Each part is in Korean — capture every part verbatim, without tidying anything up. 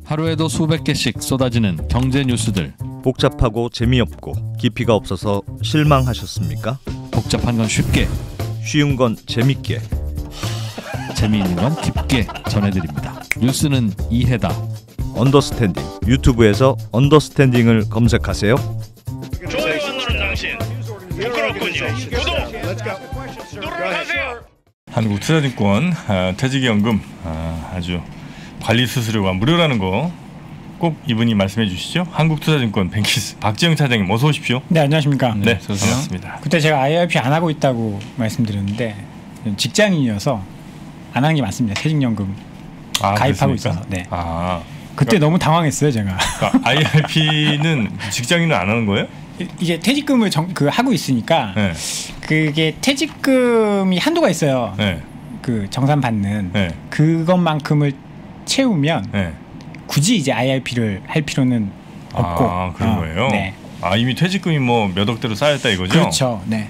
하루에도 수백 개씩 쏟아지는 경제 뉴스들. 복잡하고 재미없고 깊이가 없어서 실망하셨습니까? 복잡한 건 쉽게, 쉬운 건 재밌게, 재미있는 건 깊게 전해드립니다. 뉴스는 이해다. 언더스탠딩. 유튜브에서 언더스탠딩을 검색하세요. 좋아요 안 누른 당신 부끄럽군요. 구독 누르세요. 한국투자증권 아, 퇴직연금 아, 아주 관리 수수료가 무료라는 거 꼭 이분이 말씀해 주시죠. 한국투자증권 뱅키스 박재영 차장님 어서 오십시오. 네, 안녕하십니까. 네, 반갑습니다. 그때 제가 아이알피 안 하고 있다고 말씀드렸는데 직장인이어서 안 한 게 맞습니다. 퇴직연금 아, 가입하고 그렇습니까? 있어서. 네. 아, 그때 그러니까, 너무 당황했어요, 제가. 그러니까 아이알피는 직장인은 안 하는 거예요? 이게 퇴직금을 정, 그 하고 있으니까 네. 그게 퇴직금이 한도가 있어요. 네. 그 정산 받는 네. 그것만큼을 채우면 네. 굳이 이제 아이알피를 할 필요는 없고. 아, 그런 어, 거예요? 네. 아, 이미 퇴직금이 뭐 몇 억대로 쌓였다 이거죠? 그렇죠. 네.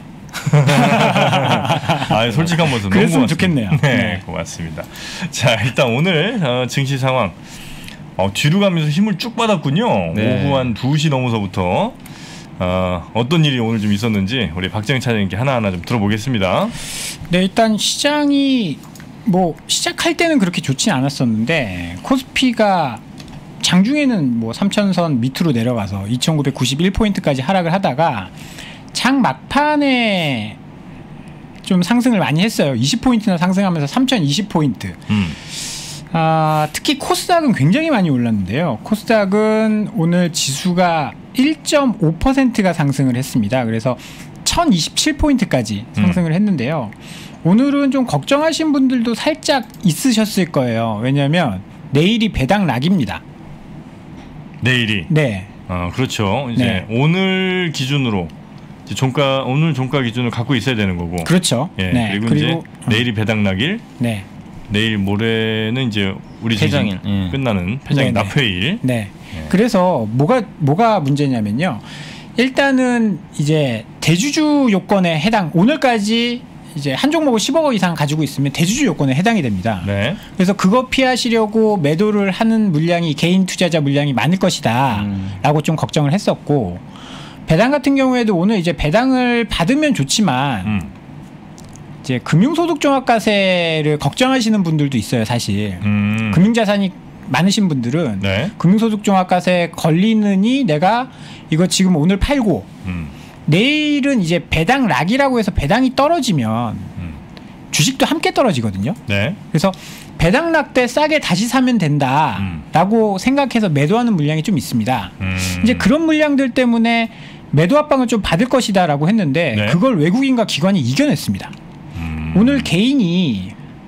아, 솔직한 모습 너무 그랬으면 고맙습니다. 좋겠네요. 네, 네. 고맙습니다. 자, 일단 오늘 어, 증시 상황 어, 뒤로 가면서 힘을 쭉 받았군요. 네. 오후 한 두 시 넘어서부터 어, 어떤 일이 오늘 좀 있었는지 우리 박재영 차장님께 하나하나 좀 들어보겠습니다. 네, 일단 시장이 뭐 시작할 때는 그렇게 좋지 않았었는데 코스피가 장중에는 뭐 삼천선 밑으로 내려가서 이천구백구십일 포인트까지 하락을 하다가 장 막판에 좀 상승을 많이 했어요. 이십 포인트나 상승하면서 삼천이십 포인트. 음. 아, 특히 코스닥은 굉장히 많이 올랐는데요. 코스닥은 오늘 지수가 일 점 오 퍼센트가 상승을 했습니다. 그래서 천이십칠 포인트까지 상승을 음. 했는데요. 오늘은 좀 걱정하신 분들도 살짝 있으셨을 거예요. 왜냐하면 내일이 배당 락입니다. 내일이. 네. 어, 그렇죠. 이제 네. 오늘 기준으로 이제 종가 오늘 종가 기준을 갖고 있어야 되는 거고. 그렇죠. 예. 네. 그리고, 그리고 이제 음. 내일이 배당 락일. 네. 내일 모레는 이제 우리 폐장일. 증시 예. 끝나는 폐장일 네네. 납회일. 네. 예. 그래서 뭐가 뭐가 문제냐면요. 일단은 이제 대주주 요건에 해당 오늘까지 이제 한 종목을 십억 원 이상 가지고 있으면 대주주 요건에 해당이 됩니다. 네. 그래서 그거 피하시려고 매도를 하는 물량이 개인 투자자 물량이 많을 것이다 음. 라고 좀 걱정을 했었고 배당 같은 경우에도 오늘 이제 배당을 받으면 좋지만 음. 이제 금융소득종합과세를 걱정하시는 분들도 있어요. 사실 음. 금융자산이 많으신 분들은 네. 금융소득종합과세 걸리느니 내가 이거 지금 오늘 팔고 음. 내일은 이제 배당 락이라고 해서 배당이 떨어지면 음. 주식도 함께 떨어지거든요. 네. 그래서 배당 락 때 싸게 다시 사면 된다라고 음. 생각해서 매도하는 물량이 좀 있습니다. 음. 이제 그런 물량들 때문에 매도 압박을 좀 받을 것이다라고 했는데 네. 그걸 외국인과 기관이 이겨냈습니다. 음. 오늘 개인이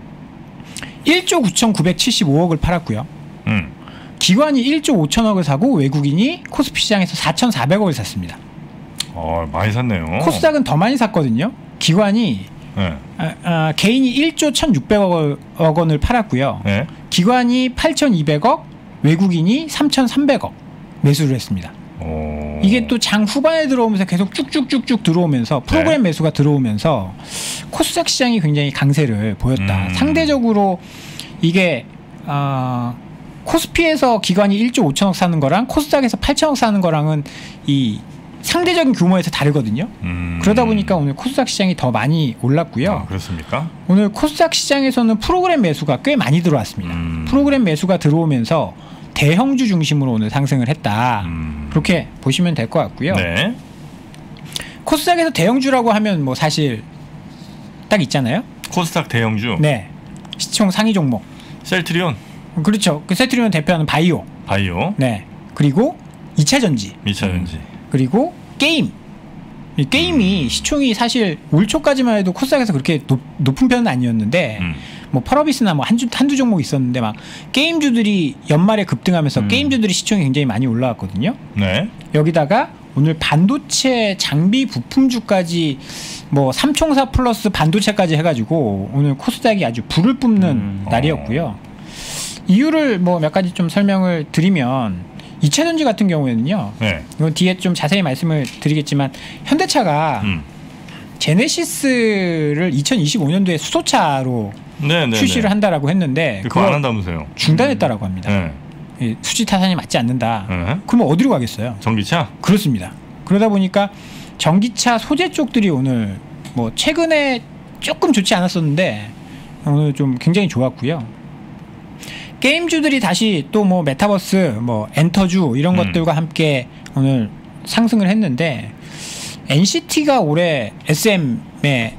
일조 구천구백칠십오억을 팔았고요. 음. 기관이 일조 오천억을 사고 외국인이 코스피 시장에서 사천사백억을 샀습니다. 어, 많이 샀네요. 코스닥은 더 많이 샀거든요. 기관이 네. 아, 아, 개인이 일조 천육백억 원을 팔았고요. 네. 기관이 팔천이백억, 외국인이 삼천삼백억 매수를 했습니다. 오. 이게 또 장 후반에 들어오면서 계속 쭉쭉쭉쭉 들어오면서 프로그램 네. 매수가 들어오면서 코스닥 시장이 굉장히 강세를 보였다. 음. 상대적으로 이게 어, 코스피에서 기관이 일조 오천억 사는 거랑 코스닥에서 팔천억 사는 거랑은 이 상대적인 규모에서 다르거든요. 음. 그러다 보니까 오늘 코스닥 시장이 더 많이 올랐고요. 아, 그렇습니까? 오늘 코스닥 시장에서는 프로그램 매수가 꽤 많이 들어왔습니다. 음. 프로그램 매수가 들어오면서 대형주 중심으로 오늘 상승을 했다. 음. 그렇게 보시면 될 것 같고요. 네. 코스닥에서 대형주라고 하면 뭐 사실 딱 있잖아요. 코스닥 대형주. 네, 시총 상위 종목. 셀트리온. 그렇죠. 그 세트리온 대표하는 바이오. 바이오. 네. 그리고 이차전지. 이차전지. 그리고 게임. 이 게임이 음. 시총이 사실 올 초까지만 해도 코스닥에서 그렇게 높, 높은 편은 아니었는데 음. 뭐 펄어비스나 뭐 한주 한두 종목 있었는데 막 게임주들이 연말에 급등하면서 음. 게임주들이 시총이 굉장히 많이 올라왔거든요. 네. 여기다가 오늘 반도체 장비 부품주까지 뭐 삼총사 플러스 반도체까지 해가지고 오늘 코스닥이 아주 불을 뿜는 음. 날이었고요. 이유를 뭐 몇 가지 좀 설명을 드리면 이차전지 같은 경우에는요. 네. 이건 뒤에 좀 자세히 말씀을 드리겠지만 현대차가 음. 제네시스를 이천이십오 년도에 수소차로 네, 네. 출시를 한다라고 했는데 그거 안 한다면서요? 중단했다라고 합니다. 네. 이 수지 타산이 맞지 않는다. 네. 그러면 어디로 가겠어요? 전기차? 그렇습니다. 그러다 보니까 전기차 소재 쪽들이 오늘 뭐 최근에 조금 좋지 않았었는데 오늘 좀 굉장히 좋았고요. 게임주들이 다시 또 뭐 메타버스, 뭐 엔터주 이런 음. 것들과 함께 오늘 상승을 했는데 엔시티가 올해 에스엠의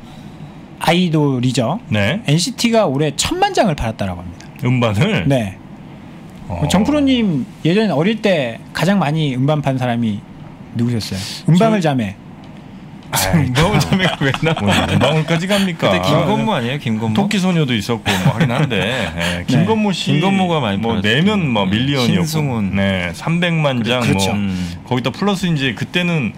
아이돌이죠. 네. 엔시티가 올해 천만 장을 팔았다라고 합니다. 음반을? 네. 어. 정프로님 예전에 어릴 때 가장 많이 음반 판 사람이 누구셨어요? 음방울 자매. 음방울 자매가 왜 나와? 음방울까지 갑니까? 그때 김건모 아니에요? 김건모? 토끼 소녀도 있었고 뭐 하긴 한데 예, 김건모 씨, 김건모가 많이 뭐 팔았죠. 내면 뭐 밀리언이었고, 신승훈. 네, 삼백만 장, 그렇죠. 뭐 음. 거기다 플러스 이제 그때는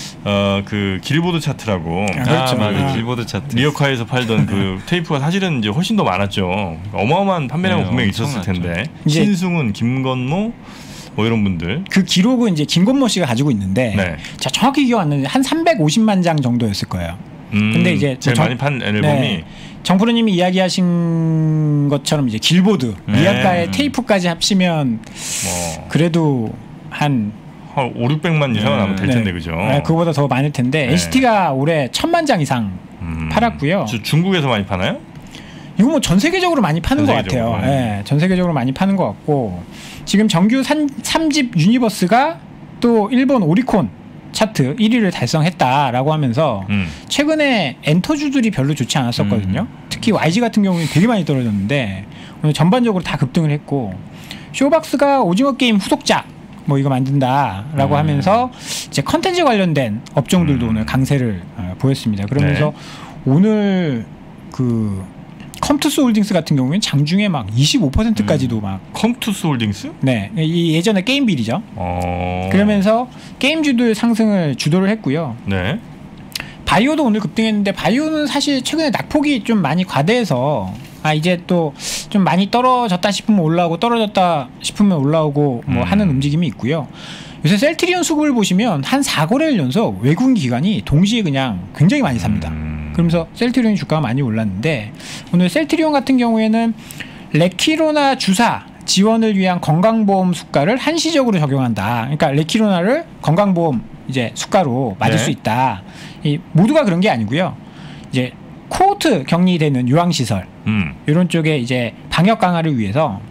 어 그 길보드 차트라고 아, 아, 그렇죠. 맞아. 아. 길보드 차트. 리어카에서 팔던 그 테이프가 사실은 이제 훨씬 더 많았죠. 어마어마한 판매량은 네, 분명히 있었을 엄청났죠. 텐데 이제- 신승훈, 김건모 뭐 이런 분들. 그 기록은 이제 김건모 씨가 가지고 있는데 네. 자 정확히 기억 안 나는데 한 삼백오십만 장 정도였을 거예요. 음, 근데 이제 제일 정- 많이 판 앨범이 네. 정프로님이 이야기하신 것처럼 이제 길보드 네. 리아카의 테이프까지 합치면 뭐 그래도 한 한 오륙백만 이상은 아마 될 네. 텐데 그죠? 네, 그거보다 더 많을 텐데 네. 엔시티가 올해 천만 장 이상 음, 팔았고요. 저 중국에서 많이 파나요? 이거 뭐 전 세계적으로 많이 파는 전 것 세계적으로, 같아요. 네. 예, 전 세계적으로 많이 파는 것 같고 지금 정규 삼 집 유니버스가 또 일본 오리콘 차트 일 위를 달성했다라고 하면서 음. 최근에 엔터주들이 별로 좋지 않았었거든요. 특히 와이지 같은 경우는 되게 많이 떨어졌는데 오늘 전반적으로 다 급등을 했고 쇼박스가 오징어 게임 후속작 뭐 이거 만든다라고 음. 하면서 이제 컨텐츠 관련된 업종들도 음. 오늘 강세를 어, 보였습니다. 그러면서 네. 오늘 그 컴투스 홀딩스 같은 경우에는 장중에 막 이십오 퍼센트까지도 막 컴투스 홀딩스? 네, 이 예전에 게임빌이죠. 어. 그러면서 게임주들 상승을 주도를 했고요. 네. 바이오도 오늘 급등했는데 바이오는 사실 최근에 낙폭이 좀 많이 과대해서 아 이제 또 좀 많이 떨어졌다 싶으면 올라오고 떨어졌다 싶으면 올라오고 뭐 음. 하는 움직임이 있고요. 요새 셀트리온 수급을 보시면 한 사 거래일 연속 외국인 기관이 동시에 그냥 굉장히 많이 삽니다. 음. 그러면서 셀트리온 주가가 많이 올랐는데 오늘 셀트리온 같은 경우에는 레키로나 주사 지원을 위한 건강보험 수가를 한시적으로 적용한다. 그러니까 레키로나를 건강보험 이제 수가로 맞을 네. 수 있다. 이 모두가 그런 게 아니고요. 이제 코호트 격리되는 요양시설 음. 이런 쪽에 이제 방역 강화를 위해서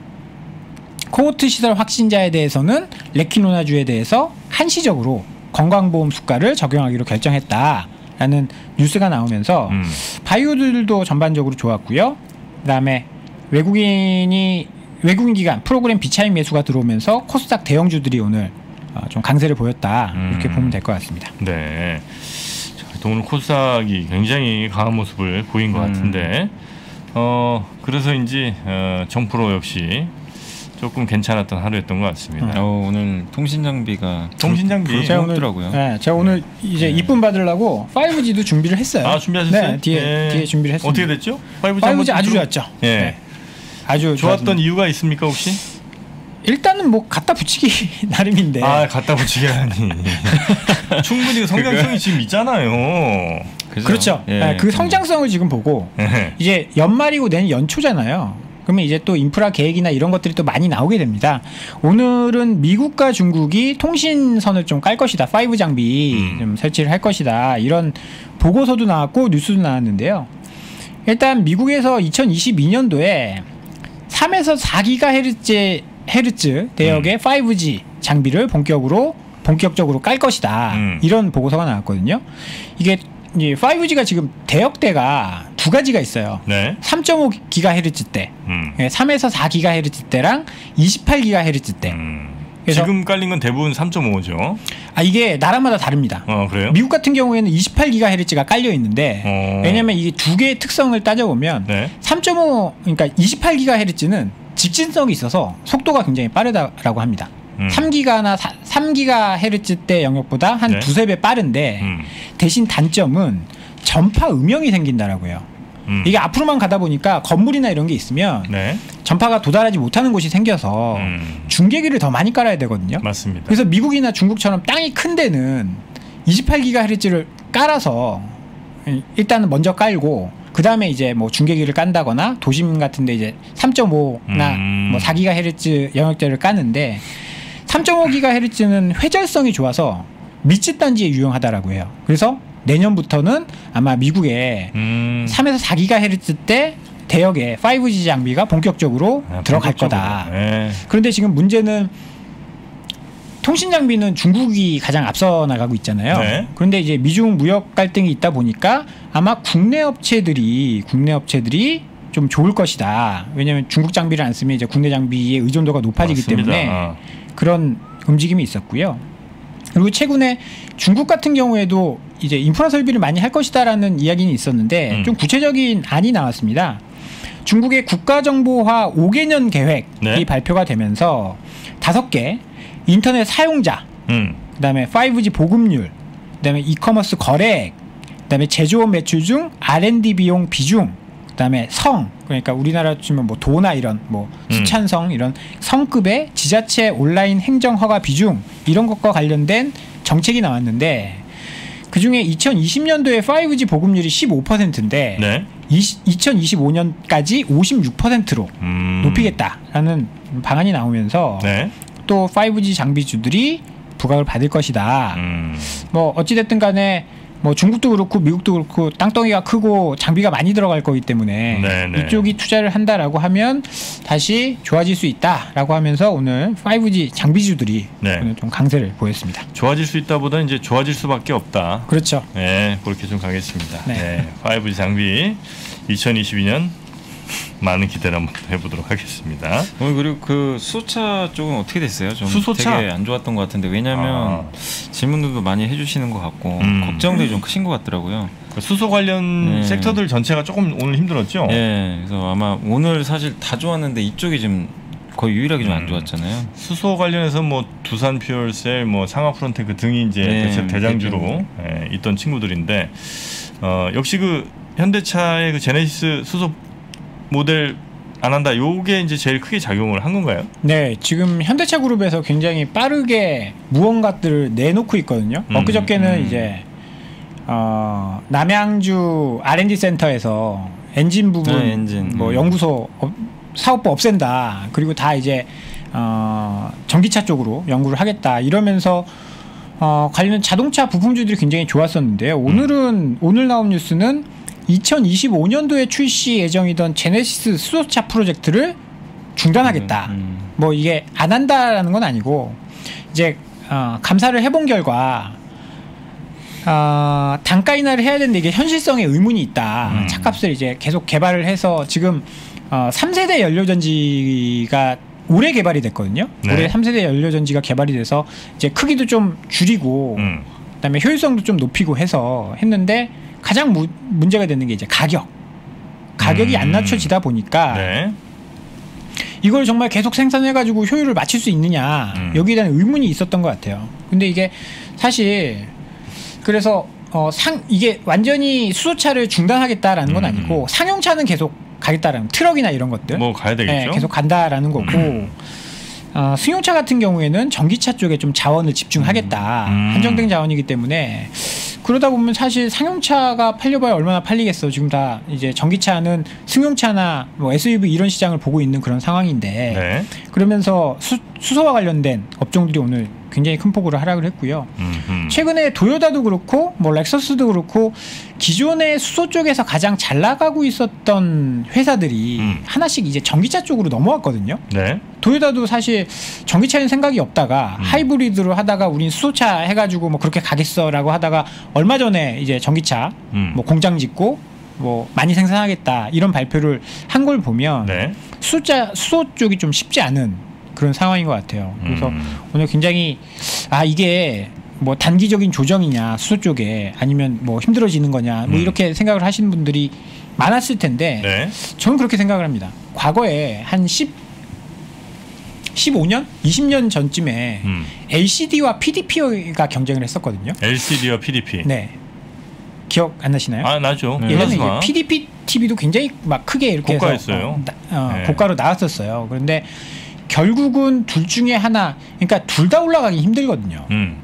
코호트 시설 확진자에 대해서는 레키노나주에 대해서 한시적으로 건강보험 수가를 적용하기로 결정했다라는 뉴스가 나오면서 음. 바이오들도 전반적으로 좋았고요. 그다음에 외국인이 외국인 기관 프로그램 비차임 매수가 들어오면서 코스닥 대형주들이 오늘 어, 좀 강세를 보였다 이렇게 음. 보면 될 것 같습니다. 네. 자, 오늘 코스닥이 굉장히 강한 모습을 보인 것 음. 같은데, 어 그래서인지 어, 정프로 역시 조금 괜찮았던 하루였던 것 같습니다. 어, 오늘 통신 장비가 통신 장비. 제가 오늘 부럽더라고요. 네, 제가 오늘 이제 이쁨 받으려고 파이브지도 준비를 했어요. 아 준비하셨어요? 네, 뒤에 예. 뒤에 준비를 했습니다. 어떻게 됐죠? 파이브지, 파이브지 한번 아주 좀 좋았죠. 예. 네. 아주 좋았던 좋았습니다. 이유가 있습니까 혹시? 일단은 뭐 갖다 붙이기 나름인데. 아 갖다 붙이게라니. 충분히 성장성이 지금 있잖아요. 그죠? 그렇죠. 예. 네, 그 성장성을 지금 보고 예. 이제 연말이고 내년 연초잖아요. 그러면 이제 또 인프라 계획이나 이런 것들이 또 많이 나오게 됩니다. 오늘은 미국과 중국이 통신선을 좀 깔 것이다. 파이브 장비 음. 좀 설치를 할 것이다. 이런 보고서도 나왔고 뉴스도 나왔는데요. 일단 미국에서 이천이십이 년도에 삼에서 사 기가헤르츠 헤르츠 대역의 음. 파이브지 장비를 본격으로 본격적으로 깔 것이다. 음. 이런 보고서가 나왔거든요. 이게 이제 파이브지가 지금 대역대가 두 가지가 있어요. 네. 삼 점 오 기가헤르츠대, 음. 삼에서 사 기가헤르츠대랑 이십팔 기가헤르츠대. 음. 그래서- 지금 깔린 건 대부분 삼 점 오죠. 아 이게 나라마다 다릅니다. 어 그래요? 미국 같은 경우에는 이십팔 기가헤르츠가 깔려 있는데 어. 왜냐면 이게 두 개의 특성을 따져보면 네. 삼 점 오 그러니까 이십팔 기가헤르츠는 직진성이 있어서 속도가 굉장히 빠르다라고 합니다. 음. 삼 기가나 삼 기가헤르츠대 영역보다 한 네. 두세 배 빠른데 음. 대신 단점은 전파 음영이 생긴다라고 해요. 음. 이게 앞으로만 가다 보니까 건물이나 이런 게 있으면 네. 전파가 도달하지 못하는 곳이 생겨서 음. 중계기를 더 많이 깔아야 되거든요. 맞습니다. 그래서 미국이나 중국처럼 땅이 큰 데는 이십팔 기가헤르츠를 깔아서 일단은 먼저 깔고 그 다음에 이제 뭐 중계기를 깐다거나 도심 같은데 이제 삼 점 오나 음. 뭐 사 기가헤르츠 영역대를 까는데 삼 점 오 기가헤르츠는 회절성이 좋아서 밀집 단지에 유용하다라고 해요. 그래서 내년부터는 아마 미국에 음. 삼에서 사 기가헤르츠 때 대역에 파이브지 장비가 본격적으로 아, 들어갈 본격적으로. 거다. 네. 그런데 지금 문제는 통신 장비는 중국이 가장 앞서 나가고 있잖아요. 네. 그런데 이제 미중 무역 갈등이 있다 보니까 아마 국내 업체들이 국내 업체들이 좀 좋을 것이다. 왜냐하면 중국 장비를 안 쓰면 이제 국내 장비의 의존도가 높아지기 맞습니다. 때문에 아. 그런 움직임이 있었고요. 그리고 최근에 중국 같은 경우에도 이제 인프라 설비를 많이 할 것이다라는 이야기는 있었는데 음. 좀 구체적인 안이 나왔습니다. 중국의 국가정보화 오 개년 계획이 네. 발표가 되면서 다섯 개 인터넷 사용자, 음. 그다음에 파이브지 보급률, 그다음에 이커머스 거래액, 그다음에 제조업 매출 중 알 앤 디 비용 비중, 그다음에 성, 그러니까 우리나라 치면 뭐 도나 이런 뭐 수찬성 이런 성급의 지자체 온라인 행정 허가 비중 이런 것과 관련된 정책이 나왔는데 그 중에 이천이십 년도에 파이브지 보급률이 십오 퍼센트인데 네. 이천이십오 년까지 오십육 퍼센트로 음. 높이겠다라는 방안이 나오면서 네. 또 파이브지 장비주들이 부각을 받을 것이다. 음. 뭐 어찌됐든 간에 뭐 중국도 그렇고 미국도 그렇고 땅덩이가 크고 장비가 많이 들어갈 거기 때문에 네네. 이쪽이 투자를 한다라고 하면 다시 좋아질 수 있다라고 하면서 오늘 파이브지 장비주들이 네. 오늘 좀 강세를 보였습니다. 좋아질 수 있다보다 이제 좋아질 수밖에 없다. 그렇죠. 네, 그렇게 좀 가겠습니다. 네. 네. 파이브지 장비 이천이십이 년 많은 기대를 한번 해보도록 하겠습니다. 어, 그리고 그 수소차 쪽은 어떻게 됐어요? 좀 수소차? 되게 안 좋았던 것 같은데 왜냐하면 아. 질문들도 많이 해주시는 것 같고 음. 걱정들이 좀 크신 것 같더라고요. 수소 관련 네. 섹터들 전체가 조금 오늘 힘들었죠? 예, 그래서 아마 오늘 사실 다 좋았는데 이쪽이 좀 거의 유일하게 좀 안 음. 좋았잖아요. 수소 관련해서 뭐 두산 퓨얼셀, 뭐 상하프론테크 등이 이제 네, 대체 대장주로 대표. 예, 있던 친구들인데 어, 역시 그 현대차의 그 제네시스 수소 모델 안 한다. 요게 이제 제일 크게 작용을 한 건가요? 네, 지금 현대차 그룹에서 굉장히 빠르게 무언가들을 내놓고 있거든요. 음, 엊그저께는 음. 이제 어, 남양주 알 앤 디 센터에서 엔진 부분 네, 엔진. 뭐 음. 연구소 업, 사업부 없앤다. 그리고 다 이제 어, 전기차 쪽으로 연구를 하겠다. 이러면서 어, 관련 자동차 부품주들이 굉장히 좋았었는데요. 오늘은 오늘 나온 뉴스는 이천이십오 년도에 출시 예정이던 제네시스 수소차 프로젝트를 중단하겠다. 음, 음. 뭐 이게 안 한다라는 건 아니고 이제 어, 감사를 해본 결과 어, 단가 인하를 해야 되는데 이게 현실성에 의문이 있다. 음. 차값을 이제 계속 개발을 해서 지금 어, 삼 세대 연료전지가 올해 개발이 됐거든요. 네. 올해 삼 세대 연료전지가 개발이 돼서 이제 크기도 좀 줄이고 음. 그다음에 효율성도 좀 높이고 해서 했는데 가장 무, 문제가 되는 게 이제 가격. 가격이 음. 안 낮춰지다 보니까 네. 이걸 정말 계속 생산해가지고 효율을 맞출 수 있느냐 음. 여기에 대한 의문이 있었던 것 같아요. 근데 이게 사실 그래서 어, 상 이게 완전히 수소차를 중단하겠다라는 건 음. 아니고 상용차는 계속 가겠다라는 트럭이나 이런 것들 뭐 가야 되겠죠. 네, 계속 간다라는 거고 어, 승용차 같은 경우에는 전기차 쪽에 좀 자원을 집중하겠다. 음. 한정된 자원이기 때문에 그러다 보면 사실 상용차가 팔려봐야 얼마나 팔리겠어. 지금 다 이제 전기차는 승용차나 뭐 에스 유 브이 이런 시장을 보고 있는 그런 상황인데 네. 그러면서 수, 수소와 관련된 업종들이 오늘 굉장히 큰 폭으로 하락을 했고요. 음, 음. 최근에 도요타도 그렇고 뭐 렉서스도 그렇고 기존의 수소 쪽에서 가장 잘 나가고 있었던 회사들이 음. 하나씩 이제 전기차 쪽으로 넘어왔거든요. 네. 도요타도 사실 전기차는 생각이 없다가 음. 하이브리드로 하다가 우린 수소차 해가지고 뭐 그렇게 가겠어라고 하다가 얼마 전에 이제 전기차 음. 뭐 공장 짓고 뭐 많이 생산하겠다 이런 발표를 한 걸 보면 네. 수소차 수소 쪽이 좀 쉽지 않은 그런 상황인 것 같아요. 그래서 음. 오늘 굉장히 아 이게 뭐 단기적인 조정이냐 수소 쪽에 아니면 뭐 힘들어지는 거냐 뭐 음. 이렇게 생각을 하시는 분들이 많았을 텐데 네. 저는 그렇게 생각을 합니다. 과거에 한 십, 십오 년, 이십 년 전쯤에 음. 엘시디와 피디피가 경쟁을 했었거든요. 엘시디와 피디피. 네. 기억 안 나시나요? 아 나죠. 네. 예전에 이제 플라즈마. 피디피 티비도 굉장히 막 크게 이렇게 고가였어요. 해서 어, 나- 어, 네. 고가로 나왔었어요. 그런데 결국은 둘 중에 하나, 그러니까 둘 다 올라가기 힘들거든요. 음.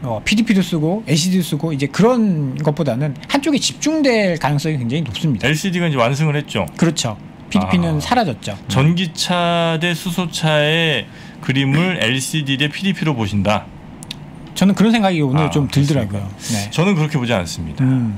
어, 피디피도 쓰고 엘시디도 쓰고 이제 그런 것보다는 한쪽에 집중될 가능성이 굉장히 높습니다. 엘시디가 이제 완승을 했죠. 그렇죠. 피디피는 아. 사라졌죠. 전기차 대 수소차의 그림을 엘시디 대 피디피로 보신다. 저는 그런 생각이 오늘 아, 좀 들더라고요. 네. 저는 그렇게 보지 않습니다. 음.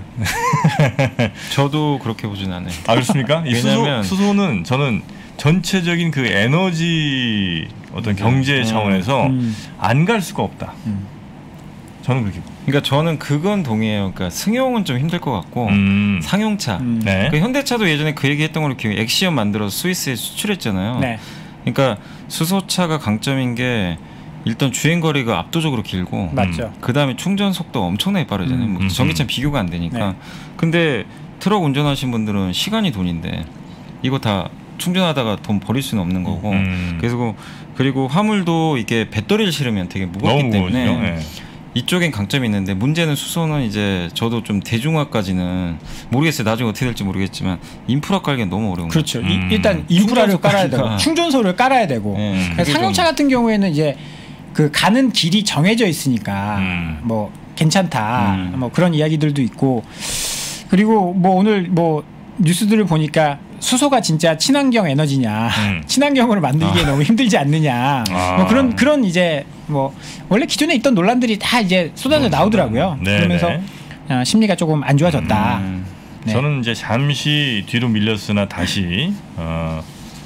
저도 그렇게 보진 않아요. 아 그렇습니까? 이 왜냐면- 수소, 수소는 저는 전체적인 그 에너지 어떤 경제 음. 차원에서 음. 안 갈 수가 없다. 음. 저는 그렇게 봅니다. 그러니까 저는 그건 동의해요. 그러니까 승용은 좀 힘들 것 같고 음. 상용차. 음. 네. 그 현대차도 예전에 그 얘기했던 걸로 기억해. 엑시언 만들어서 스위스에 수출했잖아요. 네. 그러니까 수소차가 강점인 게 일단 주행 거리가 압도적으로 길고 맞죠. 그 다음에 충전 속도 엄청나게 빠르잖아요. 음. 뭐 음. 전기차 비교가 안 되니까. 네. 근데 트럭 운전하신 분들은 시간이 돈인데 이거 다 충전하다가 돈 버릴 수는 없는 거고. 음. 그래서 그리고 화물도 이게 배터리를 실으면 되게 무겁기 너무 때문에 무거워지죠. 네. 이쪽엔 강점이 있는데 문제는 수소는 이제 저도 좀 대중화까지는 모르겠어요. 나중에 어떻게 될지 모르겠지만 인프라 깔기가 너무 어려운 그렇죠. 거죠. 이- 음. 일단 인프라를 충전소 깔아야 되고 깔기가. 충전소를 깔아야 되고 네, 그러니까 그게 상용차 좀- 같은 경우에는 이제 그 가는 길이 정해져 있으니까 음. 뭐 괜찮다 음. 뭐 그런 이야기들도 있고 그리고 뭐 오늘 뭐 뉴스들을 보니까 수소가 진짜 친환경 에너지냐 음. 친환경으로 만들기에 아. 너무 힘들지 않느냐 아. 뭐 그런 그런 이제 뭐 원래 기존에 있던 논란들이 다 이제 쏟아져 나오더라고요. 네, 그러면서 네. 아, 심리가 조금 안 좋아졌다. 음. 네. 저는 이제 잠시 뒤로 밀렸으나 다시 어,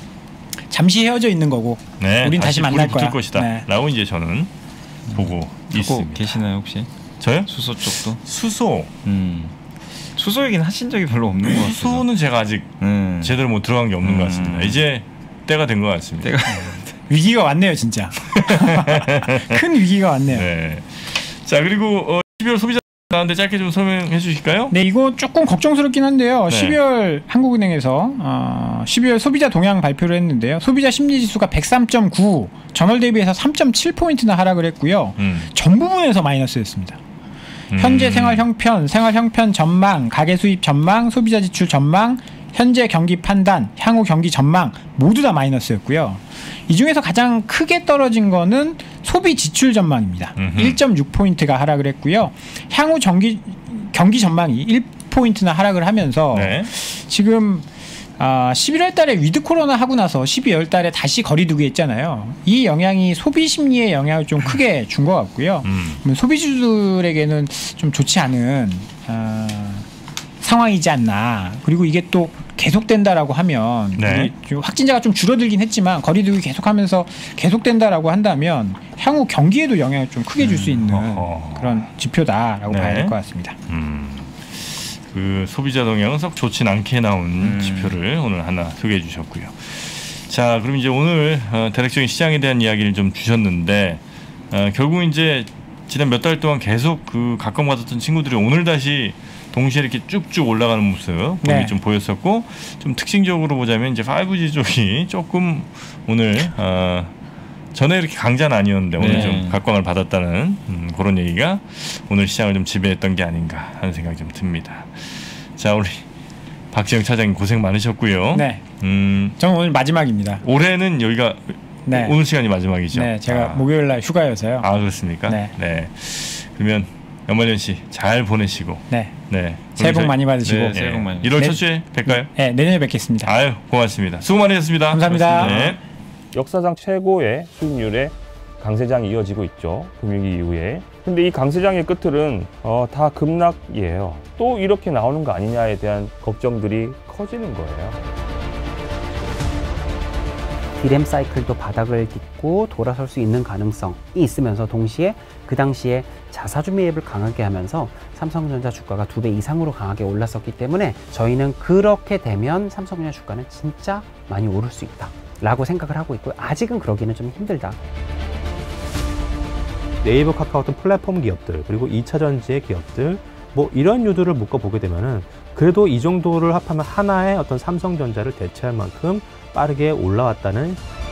잠시 헤어져 있는 거고 네, 우린 다시 불이 만날 붙을 거야. 것이다. 네. 라고 이제 저는 보고 듣고 있습니다. 계시나요 혹시? 저요? 수소 쪽도? 수소. 음. 수소 얘기는 하신 적이 별로 없는 것 같아요. 수소는 제가 아직 음. 제대로 못 들어간 게 없는 것 음. 같습니다. 이제 때가 된 것 같습니다. 때가 위기가 왔네요, 진짜. 큰 위기가 왔네요. 네. 네. 자 그리고 어, 십이월 소비자 나왔는데 짧게 좀 설명해 주실까요? 이거 조금 걱정스럽긴 한데요. 네. 십이월 한국은행에서 어, 십이월 소비자 동향 발표를 했는데요. 소비자 심리지수가 백삼 점 구, 전월 대비해서 삼 점 칠 포인트나 하락을 했고요. 음. 전 부분에서 마이너스였습니다. 음. 현재 생활 형편, 생활 형편 전망, 가계 수입 전망, 소비자 지출 전망, 현재 경기 판단, 향후 경기 전망 모두 다 마이너스였고요. 이 중에서 가장 크게 떨어진 거는 소비 지출 전망입니다. 음흠. 일 점 육 포인트가 하락을 했고요. 향후 경기 경기 전망이 일 포인트나 하락을 하면서 네. 지금 아, 십일월 달에 위드 코로나 하고 나서 십이월 달에 다시 거리두기 했잖아요. 이 영향이 소비 심리에 영향을 좀 크게 준 것 같고요. 음. 소비주들에게는 좀 좋지 않은 아, 상황이지 않나. 그리고 이게 또 계속된다라고 하면 네. 우리 좀 확진자가 좀 줄어들긴 했지만 거리두기 계속하면서 계속된다라고 한다면 향후 경기에도 영향을 좀 크게 줄 수 있는 어허. 그런 지표다라고 네. 봐야 될 것 같습니다. 음. 그 소비자 동향은 썩 좋진 않게 나온 음. 지표를 오늘 하나 소개해 주셨고요. 자, 그럼 이제 오늘 어, 대략적인 시장에 대한 이야기를 좀 주셨는데 어, 결국 이제 지난 몇 달 동안 계속 그 각광받았던 친구들이 오늘 다시 동시에 이렇게 쭉쭉 올라가는 모습 네. 좀 보였었고 좀 특징적으로 보자면 이제 파이브지 쪽이 조금 오늘 어, 전에 이렇게 강자는 아니었는데 오늘 네. 좀 각광을 받았다는 음, 그런 얘기가 오늘 시장을 좀 지배했던 게 아닌가 하는 생각이 좀 듭니다. 자, 우리 박지영 차장님 고생 많으셨고요. 네, 음, 저는 오늘 마지막입니다. 올해는 여기가 네. 오늘 시간이 마지막이죠. 네, 제가 아, 목요일 날 휴가여서요. 아 그렇습니까? 네. 그러면 연말연시 잘 보내시고 네, 네. 새해 복 저희- 많이 받으시고. 네, 새해 복 많이 일월 네. 첫 주에 뵐까요? 네, 내년에 뵙겠습니다. 아유 고맙습니다. 수고 많으셨습니다. 감사합니다. 네. 역사상 최고의 수익률의 강세장이 이어지고 있죠. 금융위기 이후에. 근데 이 강세장의 끝들은 어, 다 급락이에요. 또 이렇게 나오는 거 아니냐에 대한 걱정들이 커지는 거예요. 디램 사이클도 바닥을 딛고 돌아설 수 있는 가능성이 있으면서 동시에 그 당시에 자사주 매입을 강하게 하면서 삼성전자 주가가 두 배 이상으로 강하게 올랐었기 때문에 저희는 그렇게 되면 삼성전자 주가는 진짜 많이 오를 수 있다 라고 생각을 하고 있고요. 아직은 그러기는 좀 힘들다. 네이버, 카카오 같은 플랫폼 기업들, 그리고 이 차 전지의 기업들, 뭐 이런 유두를 묶어보게 되면은 그래도 이 정도를 합하면 하나의 어떤 삼성전자를 대체할 만큼 빠르게 올라왔다는.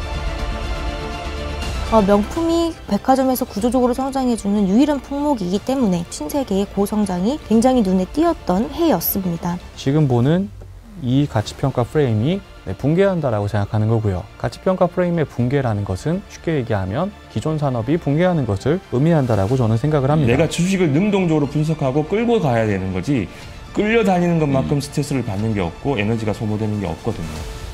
어, 명품이 백화점에서 구조적으로 성장해주는 유일한 품목이기 때문에 신세계의 고성장이 굉장히 눈에 띄었던 해였습니다. 지금 보는 이 가치평가 프레임이 네, 붕괴한다라고 생각하는 거고요. 가치평가 프레임의 붕괴라는 것은 쉽게 얘기하면 기존 산업이 붕괴하는 것을 의미한다라고 저는 생각을 합니다. 내가 주식을 능동적으로 분석하고 끌고 가야 되는 거지 끌려다니는 것만큼 음. 스트레스를 받는 게 없고 에너지가 소모되는 게 없거든요.